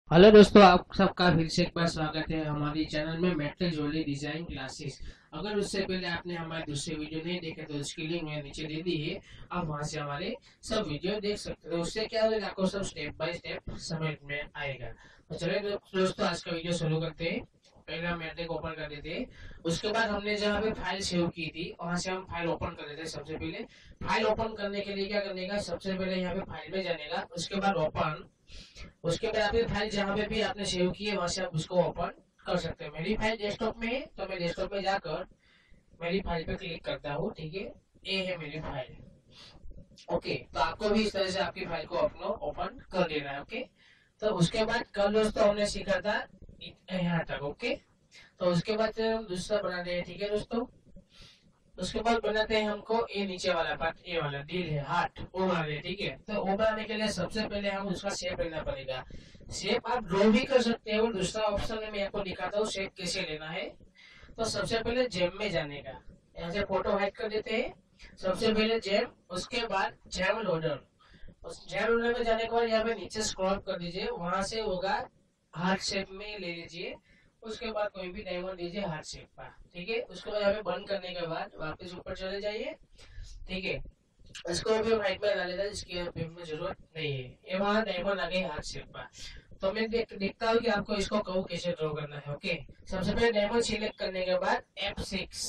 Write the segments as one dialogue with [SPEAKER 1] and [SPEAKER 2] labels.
[SPEAKER 1] Hello दोस्तों, आप सबका फिर से एक बार स्वागत है हमारे चैनल में मैट्रिक ज्वेलरी डिजाइन क्लासेस। अगर उससे पहले आपने हमारे दूसरे वीडियो नहीं देखे तो उसकी लिंक मैंने नीचे दे दी है। आप वहां से हमारे सब वीडियो देख सकते हो। उससे क्या होगा, आपको सब स्टेप बाय स्टेप समझ में आएगा। तो चलिए दोस्तों, आज का वीडियो शुरू करते हैं। पहले हम मैट्रिक ओपन कर देते हैं। उसके बाद हमने जहाँ पे फाइल सेव की थी वहां से हम फाइल ओपन कर देते हैं। सबसे पहले फाइल ओपन करने के लिए क्या करने का, सबसे पहले यहाँ पे फाइल में जाने का, उसके बाद ओपन। उसके बाद आपकी फाइल जहाँ पे भी आपने सेव की है वहां से आप उसको ओपन कर सकते हैं। मेरी फाइल डेस्कटॉप में है तो मैं डेस्कटॉप में जाकर मेरी फाइल पे क्लिक करता हूँ। ठीक है, ये है मेरी फाइल। ओके, तो आपको भी इस तरह से आपकी फाइल को अपना ओपन कर लेना है। ओके, तो उसके बाद कल दोस्तों हमने सीखा था यहाँ तक। ओके, तो उसके बाद फिर हम दूसरा बनाते हैं। ठीक है दोस्तों, उसके बाद बनाते हैं हमको ये नीचे वाला पार्ट, ये वाला दिल है, हार्ट, वो बनाते हैं। ठीक है, तो वो बनाने के लिए सबसे पहले हम उसका शेप लेना पड़ेगा। शेप आप ड्रॉ भी कर सकते हो। दूसरा ऑप्शन में मैं आपको दिखाता हूँ शेप कैसे लेना है। तो सबसे पहले जेम में जाने का, यहाँ से फोटो हाइड कर देते हैं। सबसे पहले जेम, उसके बाद जेम लोडर। उस जेम लोडर में जाने के बाद यहाँ पे नीचे स्क्रॉल कर दीजिए, वहां से होगा हार्ट शेप में ले लीजिए। उसके बाद कोई भी डायमंड दीजिए हार्ट शेप का। ठीक है, उसके बाद यहाँ पे बंद करने के बाद वापस ऊपर चले जाइए। ठीक है, इसको भी हम हाइट में डाल लेते हैं, इसकी हमें जरूरत नहीं है। ये वहां डायमंड आ गए हार्ट शेप का। तो मैं देखता हूँ कि आपको इसको कहूँ कैसे ड्रॉ करना है। ओके, सबसे पहले डायमंड सिलेक्ट करने के बाद F6।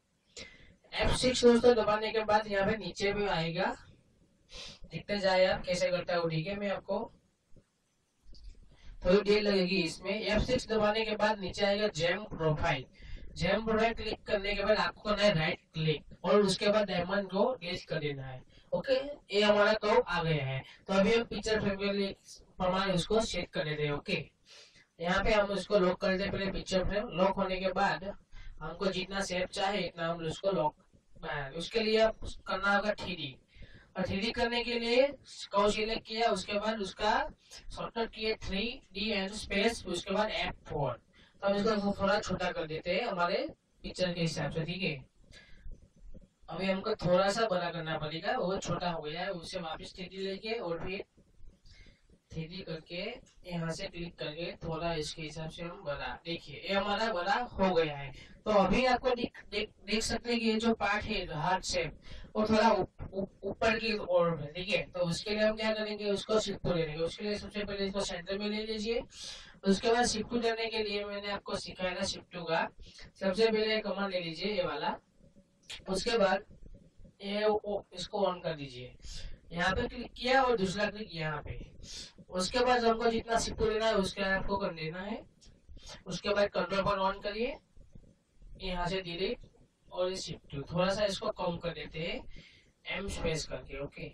[SPEAKER 1] F6 दोस्तों दबाने के बाद यहाँ पे नीचे भी आएगा, देखते जाए आप कैसे करता हूँ। ठीक है, मैं आपको थोड़ी देर लगेगी इसमें। F6 दबाने के बाद नीचे आएगा GeM profile. GeM profile click करने के बाद आपको करना है राइट क्लिक और उसके बाद डायमंड को डिलीट कर देना है। ओके, ये हमारा कर्व आ गया है। तो अभी हम पिक्चर फ्रेम प्रमाण उसको सेट कर देते हैं। ओके, यहाँ पे हम उसको लॉक कर देते हैं। पहले पिक्चर फ्रेम लॉक होने के बाद हमको जितना शेप चाहे इतना हम उसको लॉक, उसके लिए आप करना होगा 3D। और 3D करने के लिए कर्व सिलेक्ट किया, उसके बाद उसका शॉर्टकट किए 3D एंड स्पेस, उसके बाद F4। तो हम इसको थोड़ा छोटा कर देते हैं हमारे पिक्चर के हिसाब से। ठीक है, अभी हमको थोड़ा सा बड़ा करना पड़ेगा, वो छोटा हो गया है। उसे वापस 3D लेके और फिर 3D करके यहाँ से क्लिक करके थोड़ा इसके हिसाब से हम बड़ा, देखिए ये हमारा बड़ा हो गया है। तो अभी आपको देख सकते हैं कि ये जो पार्ट है हार्ट शेप, वो थोड़ा ऊपर की ओर है। ठीक है, तो उसके लिए हम क्या करेंगे, उसको शिफ्ट टू ले लेंगे। उसके लिए सबसे पहले इसको सेंटर में ले लीजिए। उसके बाद शिफ्ट टू लेने के लिए मैंने आपको सिखाया था शिफ्ट टू का। सबसे पहले कमांड ले लीजिए ये वाला। उसके बाद ये इसको ऑन कर दीजिए, यहाँ पे क्लिक किया और दूसरा क्लिक यहाँ पे। उसके बाद हमको जितना सिप्पू लेना है उसके आपको कर लेना है। उसके बाद कंट्रोल पर ऑन करिए, यहाँ से डिलीट और ये शिफ्ट थोड़ा सा इसको कम कर देते हैं एम स्पेस करके। ओके,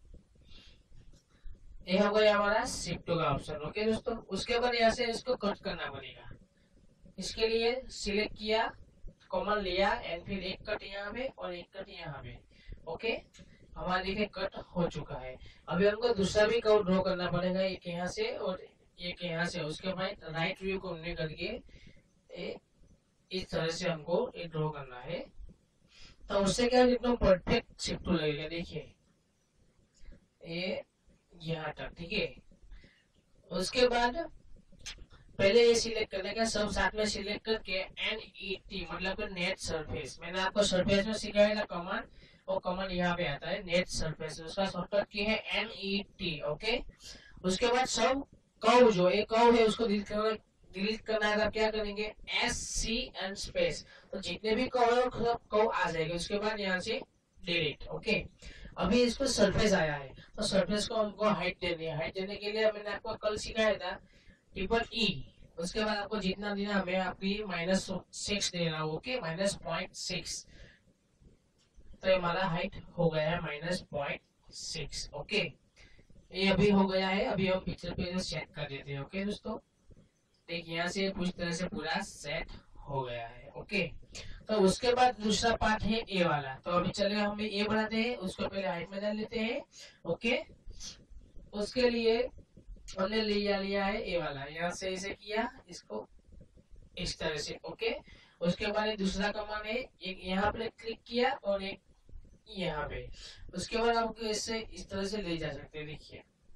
[SPEAKER 1] ये हो गया हमारा शिफ्ट का ऑप्शन। ओके दोस्तों, उसके बाद यहाँ से इसको कट करना पड़ेगा। इसके लिए सिलेक्ट किया, कॉमन लिया एंड फिर एक कट यहाँ पे और एक कट यहाँ पे। ओके, हमारा देखिए कट हो चुका है। अभी हमको दूसरा भी कर्व ड्रॉ करना पड़ेगा, एक यहाँ से और एक यहाँ से। उसके बाद राइट व्यू को हमने करके इस तरह से हमको ये ड्रॉ करना है। तो उससे क्या एकदम परफेक्ट शिफ्ट लगेगा। देखिए ये यहाँ तक। ठीक है, उसके बाद पहले ये सिलेक्ट करने का, सब साथ में सिलेक्ट करके NET मतलब नेट सरफेस, मैंने आपको सरफेस में सिखाया था कमांड, वो कमांड यहाँ पे आता है नेट सरफेस, उसका शॉर्टकट की है NET। ओके, उसके बाद सब कर्व, जो एक कर्व है उसको डिलीट करना है। तो क्या करेंगे, SC एंड स्पेस, तो जितने भी कर्व है सब कर्व आ जाएंगे। उसके बाद यहाँ से डिलीट। ओके, अभी इस पर सरफेस आया है तो सरफेस को हमको हाइट देनी है। हाइट देने के लिए मैंने आपको कल सिखाया था ट्रिपल E। उसके बाद आपको जितना देना, मैं आपकी -6 दे रहा हूँ। ओके, -0.6। तो ये हमारा हाइट हो गया है -0.6। ओके, ये अभी हो गया है। अभी हम पिक्चर पे सेट कर देते हैं। ओके दोस्तों, देखिए यहाँ से पूरी तरह से पूरा सेट हो गया है। ओके, तो उसके बाद दूसरा पार्ट है ए वाला। तो अभी चले हम ए बनाते हैं, उसको पहले हाइट में डाल लेते हैं। ओके, उसके लिए हमने लिया है ए वाला, यहाँ से ऐसे किया इसको इस तरह से। ओके, उसके बाद दूसरा कमांड है, एक यहाँ पे क्लिक किया और एक यहाँ पे। उसके बाद आपको इससे इस तरह से ले जा सकते हैं। देखिए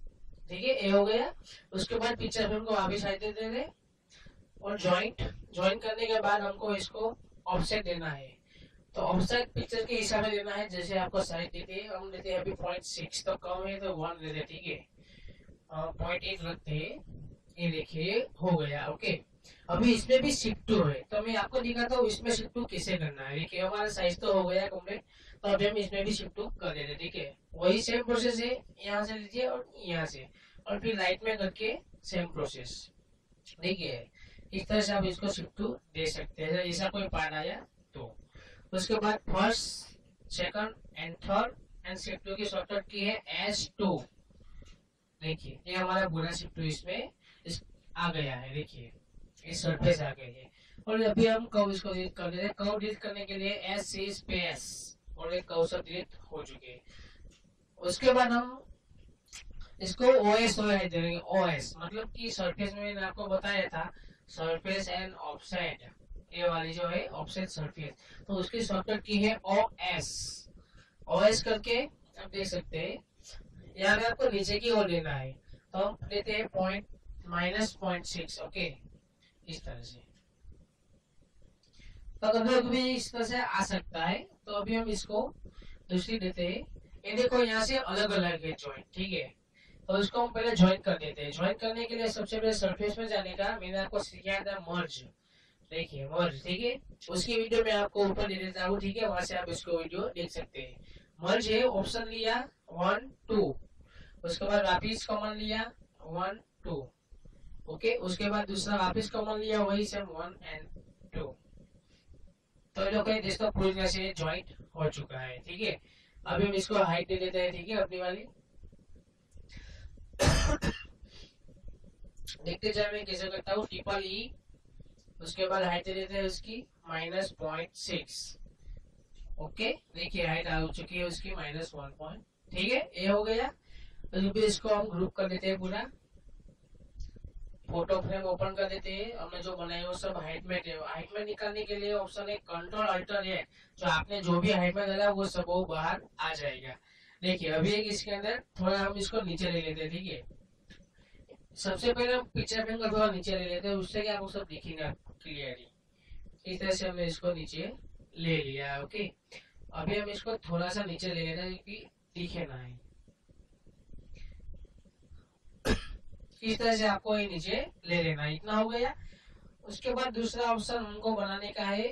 [SPEAKER 1] ठीक है, ये हो गया। उसके बाद पिक्चर फ्रेम को वापिस हाइट दे देंगे और ज्वाइंट करने के बाद हमको इसको ऑफसेट देना है। तो ऑफसेट पिक्चर के हिसाब से देना है, जैसे आपको साइज देते हैं, हम देते हैं अभी 0.6 तो कम है तो 1 देते हैं, ठीक है। 0.8 रखते हैं, ये देखिए हो गया। ओके, अभी इसमें भी शिफ्ट टू है, तो मैं आपको दिखाता हूँ इसमें शिफ्ट टू कैसे करना है। देखिए हमारा साइज तो हो गया कंप्लीट, तो अभी हम इसमें भी शिफ्ट टू कर देते, ठीक है। वही सेम प्रोसेस है, यहाँ से लीजिए और यहाँ से, और फिर राइट में करके सेम प्रोसेस। देखिए इस तरह से आप इसको शिफ्ट टू दे सकते हैं, ऐसा कोई पार्ट आया तो। उसके बाद first, second and third and shift two की शॉर्टकट की है S2। देखिए ये हमारा पूरा शिफ्ट टू इसमें आ गया है। देखिए इस सरफेस आ गई है। और अभी हम कर्व इसको डिलीट कर देते हैं। कर्व डिलीट करने के लिए S स्पेस, और एक कर्व सब डिलीट हो चुके हैं। उसके बाद हम इसको OS देंगे। OS मतलब कि सरफेस में मैंने आपको बताया था सरफेस एंड ऑफसेट, ये वाली जो है ऑफसेट सरफेस, तो उसकी शॉर्टकट की है OS। OS करके आप देख सकते हैं यहाँ पे आपको नीचे की ओर लेना है, तो हम लेते हैं -0.6। ओके, इस तरह से। तो कभी कभी इस तरह से आ सकता है, तो अभी हम इसको दूसरी देते हैं। ये देखो यहाँ से अलग अलग है जॉइंट, ठीक है। तो इसको हम पहले ज्वाइन कर देते हैं। ज्वाइन करने के लिए सबसे पहले सरफेस में जाने का मैंने आपको सिखाया था मर्ज। देखिए मर्ज, ठीक है, उसकी वीडियो मैं आपको ऊपर दे देता हूँ, ठीक है, वहां से आप इसको वीडियो देख सकते हैं। मर्ज है, ऑप्शन लिया 1 2, उसके बाद वापिस कॉमन लिया 1 2। ओके, उसके बाद दूसरा वापिस कॉमन लिया, वही सेम 1 एंड 2। तो लोग दोस्तों पूरी तरह से ज्वाइंट हो चुका है, ठीक है। अभी हम इसको हाइट दे देते हैं, ठीक है, अपनी वाली। देखते जाए मैं कैसे करता हूँ। E, उसके बाद हाइट दे देते हैं उसकी -0.6। ओके, देखिए हाइट आ चुकी है उसकी -1 ठीक है, ये हो गया। तो इसको हम ग्रुप कर देते हैं पूरा। फोटो फ्रेम ओपन कर देते हैं। हमने जो बनाया वो सब हाइट में है। हाइट में निकालने के लिए ऑप्शन है कंट्रोल अल्टर है, जो आपने जो भी हाइट में डाला वो सब वो बाहर आ जाएगा। देखिए अभी एक इसके अंदर थोड़ा हम इसको नीचे ले लेते हैं, ठीक है। सबसे पहले हम पिक्चर फ्रेम का थोड़ा नीचे ले लेते हैं, उससे क्या आपको सब दिखेगा क्लियरली। इस तरह से हमने इसको नीचे ले लिया। ओके, अभी हम इसको थोड़ा सा नीचे ले लेते हैं कि दिखे ना है। इस तरह से आपको ये नीचे ले लेना, इतना हो गया। उसके बाद दूसरा ऑप्शन हमको बनाने का है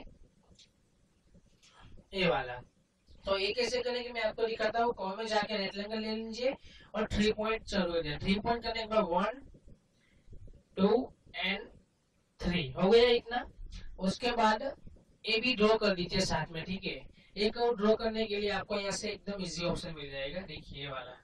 [SPEAKER 1] ये वाला। तो ये कैसे करेंगे मैं आपको दिखाता हूँ। कॉम में जाके रेक्टेंगल ले लीजिए और 3 पॉइंट चालू कर दिया। 3 पॉइंट करने के बाद 1 2 एंड 3 हो गया इतना। उसके बाद ए भी ड्रॉ कर दीजिए साथ में, ठीक है। एक और ड्रॉ करने के लिए आपको यहाँ से एकदम इजी ऑप्शन मिल जाएगा, देखिए ये वाला,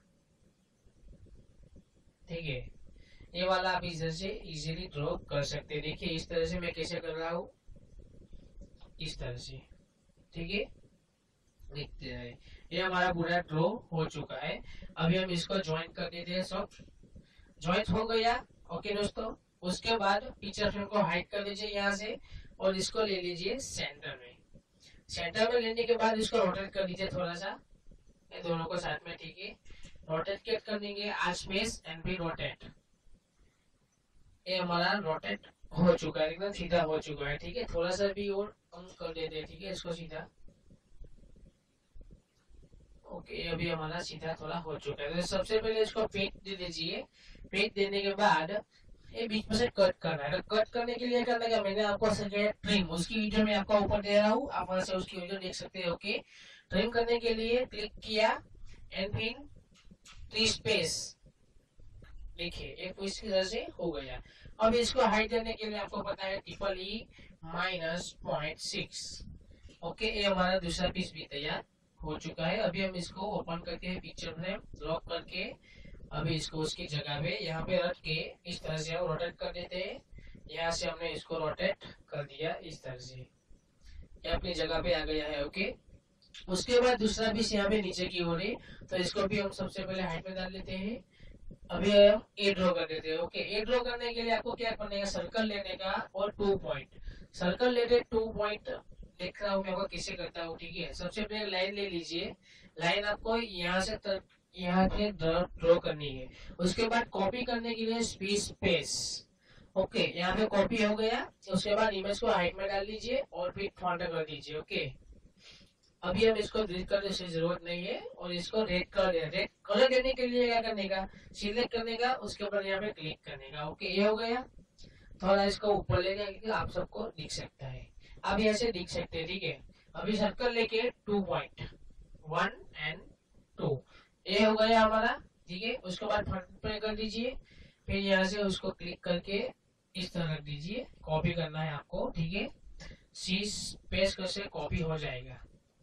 [SPEAKER 1] ठीक है। ये वाला आप इधर से इजीली ड्रॉ कर सकते हैं। देखिए इस तरह से मैं कैसे कर रहा हूँ, इस तरह से, ठीक है। देखते हैं, ये हमारा पूरा ड्रॉ हो चुका है। अभी हम इसको ज्वाइन कर देते हैं, सब ज्वाइन हो गया। ओके दोस्तों, उसके बाद पिक्चर फ्रेम को हाइड कर लीजिए यहाँ से और इसको ले लीजिए सेंटर में। सेंटर में लेने के बाद इसको रोटेट कर दीजिए थोड़ा सा, ये दोनों को साथ में, ठीक है। रोटेट कर देंगे आज स्पेस एंड फिर रोटेट। ये हमारा रोटेट हो चुका है, एकदम सीधा हो चुका है, ठीक है। थोड़ा सा भी और कम कर देते हैं, ठीक है, इसको सीधा। ओके, अभी हमारा सीधा थोड़ा हो चुका है। तो सबसे पहले इसको पेट दे दीजिए। पेट देने के बाद ये बीच में से कट करना है। तो कट करने के लिए करना क्या, मैंने आपको सिखाया ट्रिम, उसकी वीडियो मैं आपको ऊपर दे रहा हूँ, आप वहां से उसकी वीडियो देख सकते हैं। ओके, ट्रिम करने के लिए क्लिक किया एंड फिर 3 स्पेस, देखिए एक इस तरह से हो गया। अब इसको हाइड करने के लिए आपको पता है E -0.6। ओके, ये हमारा दूसरा पीस भी तैयार हो चुका है। अभी हम इसको ओपन करके है पिक्चर फ्रेम लॉक करके, अभी इसको उसकी जगह पे यहाँ पे रख के इस तरह से हम रोटेट कर देते हैं। यहाँ से हमने इसको रोटेट कर दिया इस तरह से, ये अपनी जगह पे आ गया है। ओके, उसके बाद दूसरा पीस यहाँ पे नीचे की ओर है, तो इसको भी हम सबसे पहले हाइट में डाल लेते हैं। अभी हम ए ड्रॉ कर देते हैं। ओके, ए ड्रॉ करने के लिए आपको क्या करने का, सर्कल लेने का और 2 पॉइंट, सर्कल लेते 2 पॉइंट देख रहा हूँ मैं आपको कैसे करता हूँ, ठीक है। सबसे पहले लाइन ले लीजिए। लाइन आपको यहाँ से यहाँ पे ड्रॉ करनी है। उसके बाद कॉपी करने के लिए स्पेस। ओके, यहाँ पे कॉपी हो गया। उसके बाद इमेज को हाइट में डाल दीजिए और फिर फॉन्ट कर दीजिए। ओके, अभी हम इसको डिलीट करने की जरूरत नहीं है और इसको रेड कलर रेड कलर देने के लिए क्या करने का, सिलेक्ट करने का, उसके ऊपर यहाँ पे क्लिक करने का। ओके, ये हो गया। थोड़ा इसको ऊपर ले जाएंगे, आप सबको दिख सकता है। अब ऐसे दिख सकते हैं, ठीक है। अभी सर्कल लेके 2 पॉइंट 1 एंड 2, ये हो गया हमारा, ठीक है। उसके बाद फ्रंट पे कर दीजिए, फिर यहाँ से उसको क्लिक करके इस तरह रख दीजिए। कॉपी करना है आपको, ठीक है। सी स्पेस से कॉपी हो जाएगा।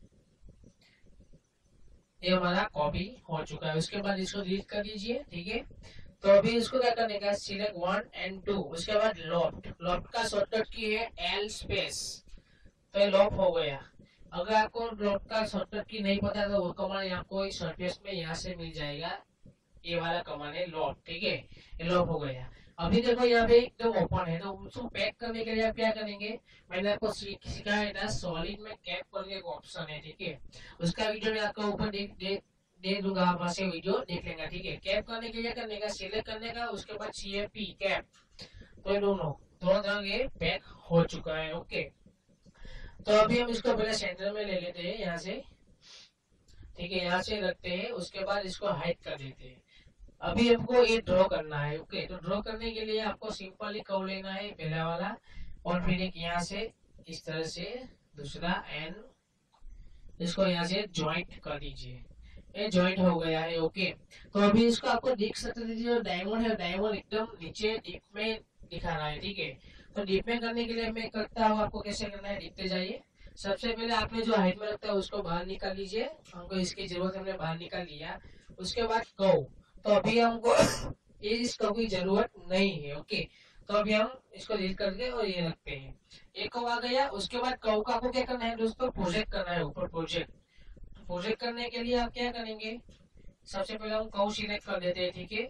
[SPEAKER 1] ये हमारा कॉपी हो चुका है। उसके बाद इसको डिलीट कर दीजिए, ठीक है। तो अभी इसको क्या करने का, सिलेक्ट 1 एंड 2। उसके बाद लॉफ्ट का शॉर्टकट की है एल स्पेस, तो ये लॉफ्ट हो गया। अगर आपको लॉफ्ट का शॉर्टकट की नहीं पता तो वो कमांड आपको इस सरफेस में यहाँ से मिल जाएगा। ये वाला कमांड है लॉफ्ट, ठीक है। ये लॉफ्ट हो गया। अभी देखो यहाँ पे एकदम ओपन है, तो उसको पैक करने के लिए आप क्या करेंगे, मैंने आपको सिखाया था सॉलिड में कैप करके एक ऑप्शन है, ठीक है। उसका वीडियो मैं आपको ऊपर दे दूंगा, आप वहां से वीडियो देख लेंगे, ठीक है। कैप करने के लिए करने का, सिलेक्ट करने का, उसके बाद CAP कैप, तो ये दोनों तरह ये पैक हो चुका है। ओके, तो अभी हम इसको पहले सेंटर में ले लेते हैं यहाँ से, ठीक है। यहाँ से रखते हैं, उसके बाद इसको हाइड कर देते हैं। अभी हमको ये ड्रॉ करना है। ओके, तो ड्रॉ करने के लिए आपको सिंपली कर्व लेना है, पहला वाला, और फिर एक यहाँ से इस तरह से दूसरा, एंड इसको यहाँ से ज्वाइंट कर दीजिए। ये ज्वाइंट हो गया है। ओके, तो अभी इसको आपको दिख सकते थे, जो डायमंड है डायमंड एकदम नीचे डीप में दिखा रहा है, ठीक है। तो डीप में करने के लिए मैं करता हूँ, आपको कैसे करना है देखते जाइए। सबसे पहले आपने जो हाइट में रखता है उसको बाहर निकाल लीजिए, हमको इसकी जरूरत, हमने बाहर निकाल लिया। उसके बाद कर्व, तो अभी हमको ये इस कर्व की जरूरत नहीं है। ओके, तो अभी हम इसको डिलीट करके और ये रखते हैं। एक कर्व आ गया। उसके बाद कर्व का आपको क्या करना है दोस्तों, प्रोजेक्ट करना है ऊपर। प्रोजेक्ट करने के लिए आप क्या करेंगे, सबसे पहले हम कर्व सिलेक्ट कर देते हैं, ठीक है।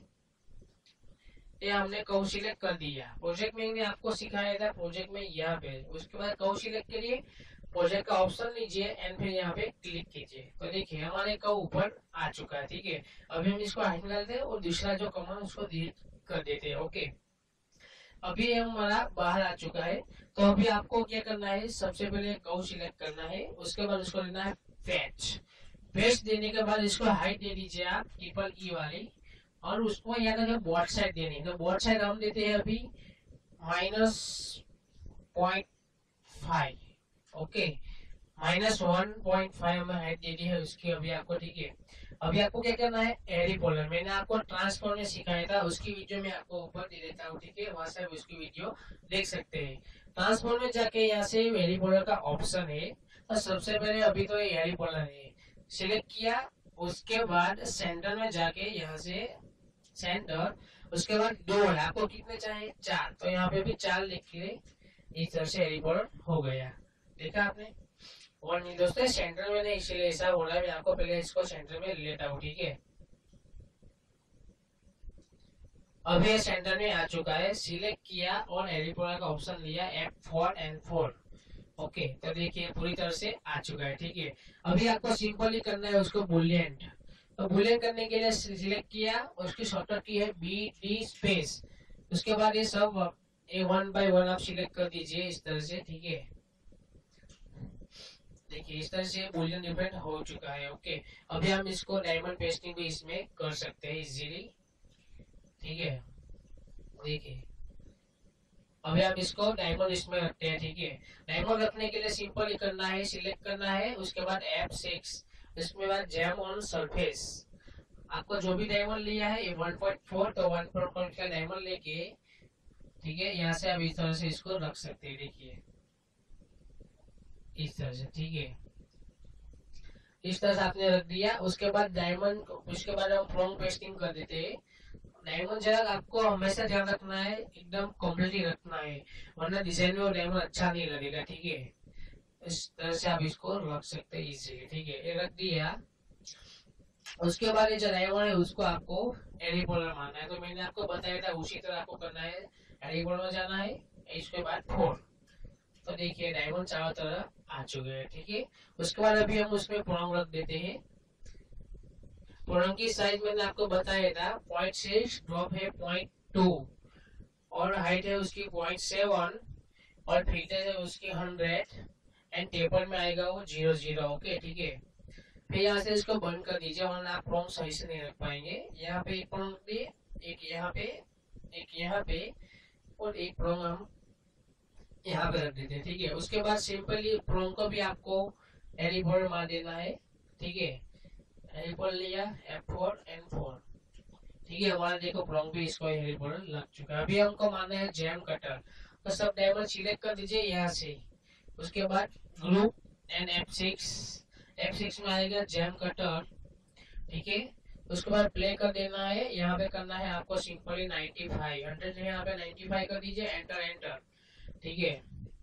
[SPEAKER 1] ये हमने कर्व सिलेक्ट कर दिया। प्रोजेक्ट में आपको सिखाया था, प्रोजेक्ट में यहाँ पे। उसके बाद कर्व सिलेक्ट करिए, प्रोजेक्ट का ऑप्शन लीजिए एंड फिर यहाँ पे क्लिक कीजिए। तो देखिए हमारे कर्व ऊपर आ चुका है, ठीक है। अभी हम इसको हाइड में डालते हैं और दूसरा जो कमांड उसको डिलीट कर देते हैं। ओके, अभी हमारा बाहर आ चुका है। तो अभी आपको क्या करना है, सबसे पहले कर्व सिलेक्ट करना है, उसके बाद उसको लेना है फैच। फैच देने के बाद इसको हाइट दे दीजिए आप, ट्रिपल E वाली, और उसको यहाँ तक बोर्ड साइड देनी है। तो बोर्ड साइड हम देते हैं अभी -0.5। ओके, -1.5 हमें हाइट दे दी है उसकी अभी आपको, ठीक है। अभी आपको क्या करना है, एरी पोलर, मैंने आपको ट्रांसफॉर्म में सिखाया था, उसकी वीडियो में आपको ऊपर दे देता हूँ, ठीक है। वहां से आप उसकी वीडियो देख सकते हैं। ट्रांसफॉर्म में जाके यहाँ से एरी पोलर का ऑप्शन है। तो सबसे पहले अभी तो ये एरी पोलर है, सिलेक्ट किया। उसके बाद सेंटर में जाके यहाँ से सेंटर, उसके बाद 2 है, आपको कितने चाहिए, 4, तो यहाँ पे भी 4 लिख के इस तरह से एरी पोलर हो गया। देखा आपने। और नहीं दोस्तों, सेंटर में नहीं, इसीलिए ऐसा हो रहा है। मैं आपको पहले इसको सेंटर में लेता हूँ, ठीक है। अब ये सेंटर में आ चुका है, सिलेक्ट किया और एरिपोला का ऑप्शन लिया, F4 and 4। ओके, तो देखिए पूरी तरह से आ चुका है, ठीक है। अभी आपको सिंपली करना है उसको बुलियन। तो बुलियन करने के लिए सिलेक्ट किया, उसकी शॉर्टकट की है BD स्पेस। उसके बाद ये सब ये 1 by 1 आप सिलेक्ट कर दीजिए इस तरह से, ठीक है। देखिए इस तरह से बुलियन डिफरेंट हो चुका है। ओके, अभी हम इसको डायमंड पेस्टिंग भी इसमें कर सकते हैं इजीली, ठीक है। देखिए अभी हम इसको डायमंड इसमें रखते हैं, ठीक है। डायमंड रखने के लिए सिंपल ही करना है, सिलेक्ट करना है, उसके बाद F6, इसमें बाद जैम ऑन सरफेस। आपको जो भी डायमंड लिया है ये 1.4, तो 1.4 का डायमंड लेके, ठीक है, यहाँ से आप इस तरह से इसको रख सकते हैं। देखिए इस तरह से, ठीक है। इस तरह से आपने रख दिया। उसके बाद डायमंड, उसके बाद हम फ्रॉम पेस्टिंग कर देते हैं। डायमंड जगह आपको हमेशा ध्यान रखना है, एकदम कम्प्लीटली रखना है, वरना डिजाइन में वो डायमंड अच्छा नहीं लगेगा, ठीक है। इस तरह से आप इसको रख सकते हैं इजीली, ठीक है। ये रख दिया। उसके बाद ये जो डायमंड है उसको आपको एडिपोलर मारना है, तो मैंने आपको बताया था उसी तरह आपको करना है। एडिपोलर में जाना है, इसके बाद 4। तो देखिए डायमंड चारों तरफ आ चुके हैं, ठीक है। उसके बाद अभी हम उसमें प्रॉन्ग रख देते हैं। प्रोंग की साइज मैंने आपको बताया था 0.6, ड्रॉप है 0.2 और हाइट है उसकी 0.7 और थिकनेस है उसकी 100 एंड टेपर में आएगा वो 0 ओके ठीक है। फिर यहाँ से इसको बंद कर दीजिए वरना आप प्रोंग सही से नहीं रख पाएंगे। यहाँ पे एक प्रोंग दिए, एक यहाँ पे, एक यहाँ पे और एक प्रोंग हम यहाँ पे रख देते हैं ठीक है। उसके बाद सिंपली प्रोंग को भी आपको एलिबोर मार देना है ठीक है। एलिबोर लिया F4 N4 ठीक है। हमारा देखो प्रोंग भी इसको एलिबोर लग चुका है। अभी हमको मारना है जैम कटर, तो सब डायमंड सिलेक्ट कर दीजिए यहाँ से। उसके बाद ग्रुप एंड F6 में आएगा जैम कटर ठीक है। उसके बाद प्ले कर देना है। यहाँ पे करना है आपको सिंपली 95 100 यहाँ पे 95 कर दीजिए, एंटर एंटर ठीक है।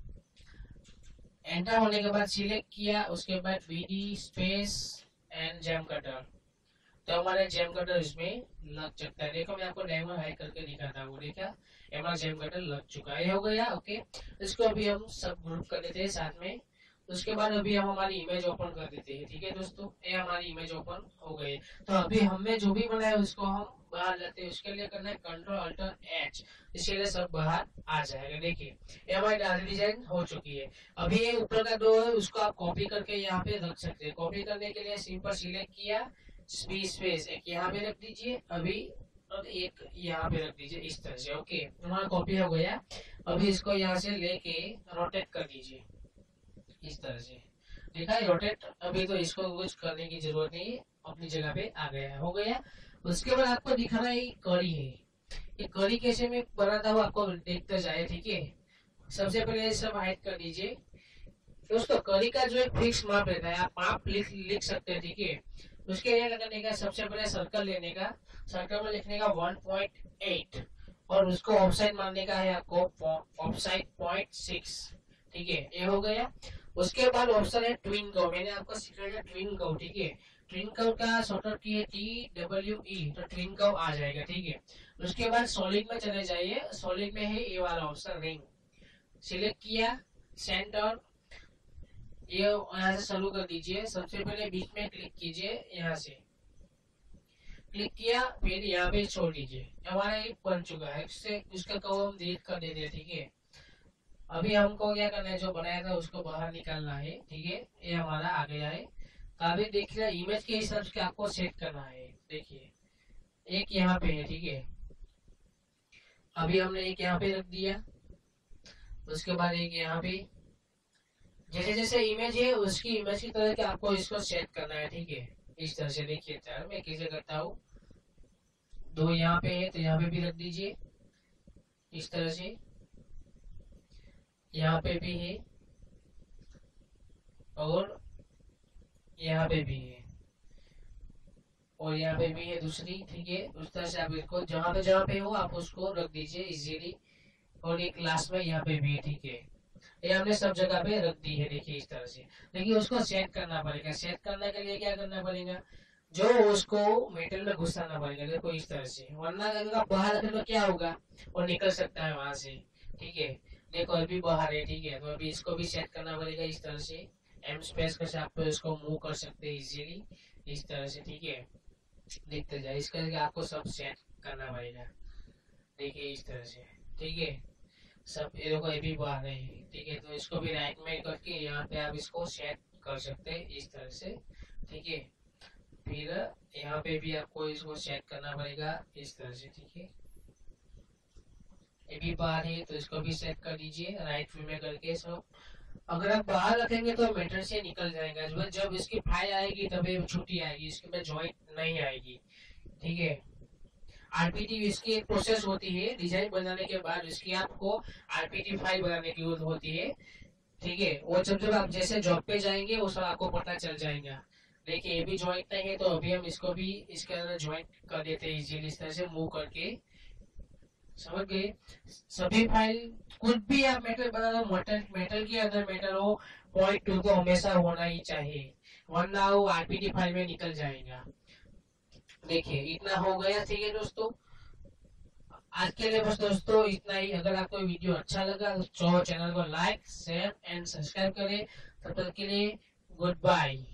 [SPEAKER 1] एंटर होने के बाद सिलेक्ट किया, उसके बाद BD space and jam cutter, तो हमारे जैम कटर इसमें लग सकता है। देखो मैं आपको डायमंड हाई करके दिखाता हूँ, देखा हमारा जैम कटर लग चुका है, हो गया ओके। इसको अभी हम सब ग्रुप कर देते हैं साथ में। उसके बाद अभी हम हमारी इमेज ओपन कर देते हैं ठीक है दोस्तों। ये हमारी इमेज ओपन हो गई। तो अभी हमने जो भी बनाया उसको हम बाहर लाते हैं। उसके लिए करना है Ctrl+Alt+H, इसके लिए सब बाहर आ जाएगा। देखिए ये हमारी डाली डिजाइन हो चुकी है। अभी ये ऊपर का दो है उसको आप कॉपी करके यहाँ पे रख सकते हैं। कॉपी करने के लिए सिंपल सिलेक्ट किया, स्पेस एक यहाँ पे रख दीजिए अभी और एक यहाँ पे रख दीजिए इस तरह से ओके। हमारा कॉपी हो गया। अभी इसको यहाँ से लेके रोटेट कर दीजिए इस तरह से, देखा है रोटेट। अभी तो इसको कुछ करने की जरूरत नहीं है, अपनी जगह पे आ गया, हो गया। उसके बाद आपको दिखाना है कड़ी है। ये कड़ी कैसे मैं बनाता हूँ आपको देखते जाए ठीक है। सबसे पहले सब हाइड कर दीजिए दोस्तों। कड़ी का जो एक फिक्स माप रहता है आप माप लिख सकते हैं ठीक है। उसके लिए क्या करने का, सबसे पहले सर्कल लेने का, सर्कल में लिखने का 1.8 और उसको ऑफसाइड मारने का है आपको ऑफसाइड 0.6 ठीक है। ये हो गया। उसके बाद ऑप्शन है ट्विन कर्व, मैंने आपको सिखाया ट्विन कर्व ठीक है। ट्विन कर्व का शॉर्टकट की है TWE, तो ट्विन कर्व आ जाएगा ठीक है। उसके बाद सॉलिड में चले जाइए, सॉलिड में है ये वाला ऑप्शन रिंग, सिलेक्ट किया सेंटर, ये यहाँ से शुरू कर दीजिए। सबसे पहले बीच में क्लिक कीजिए, यहाँ से क्लिक किया फिर यहाँ पे छोड़ दीजिए। हमारा ये बन चुका है। इससे उसका कर्व हम डिलीट कर देते हैं ठीक है। अभी हमको क्या करना है, जो बनाया था उसको बाहर निकालना है ठीक है। ये हमारा आ गया है। अभी देखिए इमेज के हिसाब से आपको सेट करना है। देखिए एक यहाँ पे है ठीक है। अभी हमने एक यहाँ पे रख दिया, उसके बाद एक यहाँ पे, जैसे जैसे इमेज है उसकी इमेज की तरह के आपको इसको सेट करना है ठीक है। इस तरह से देखिए चार मैं कैसे करता हूँ। दो यहाँ पे है तो यहाँ पे भी रख दीजिए इस तरह से, यहाँ पे भी है और यहाँ पे भी है और यहाँ पे भी है दूसरी ठीक है। उस तरह से आप इसको जहाँ पे हो आप उसको रख दीजिए इजीली। और एक लास्ट में यहाँ पे भी है ठीक है। ये हमने सब जगह पे रख दी है देखिए इस तरह से। देखिए उसको सेट करना पड़ेगा। सेट करने के लिए क्या करना पड़ेगा, जो उसको मेटल में घुसाना पड़ेगा देखो इस तरह से, वरना अगर आप बाहर रखें तो क्या होगा, वो निकल सकता है वहां से ठीक है। देखो अभी बाहर है ठीक है। तो अभी इसको भी सेट करना पड़ेगा इस तरह से। एम स्पेस का से आप तो इसको मूव कर सकते हैं इजीली इस तरह से ठीक है। देखते जाए इसका आपको सब सेट करना पड़ेगा देखिए इस तरह से ठीक है। सब ये देखो ये भी बाहर है ठीक है। तो इसको भी राइट में करके यहाँ पे आप इसको सेट कर सकते हैं इस तरह से ठीक है। फिर यहाँ पे भी आपको इसको सेट करना पड़ेगा इस तरह से ठीक है। ये भी बाहर है तो इसको भी सेट कर दीजिए राइट व्यू में करके सब। अगर आप बाहर रखेंगे तो मेटर से निकल जाएगा, जब इसकी फाइल आएगी तब ये छुट्टी आएगी, इसके में जॉइंट नहीं आएगी ठीक है। आरपीटी इसकी एक प्रोसेस होती है, डिजाइन बनाने के बाद इसकी आपको आरपीटी फाइल बनाने की जरूरत होती है ठीक है। वो जब जब आप जैसे जॉब पे जाएंगे वो सब आपको पता चल जाएगा। देखिए ये भी जॉइंट नहीं है तो अभी हम इसको भी इसके अंदर ज्वाइंट कर देते हैं इजीली इस तरह से मूव करके, समझ गए। सभी फाइल कुछ भी आप मेटल बना लो, मेटल के अंदर मेटल हो 0.2 तो हमेशा होना ही चाहिए, वरना वो आरपीटी फाइल में निकल जाएगा। देखिए इतना हो गया ठीक है दोस्तों। आज के लिए बस दोस्तों इतना ही। अगर आपको वीडियो अच्छा लगा तो चैनल को लाइक शेयर एंड सब्सक्राइब करें। तब तक के लिए गुड बाय।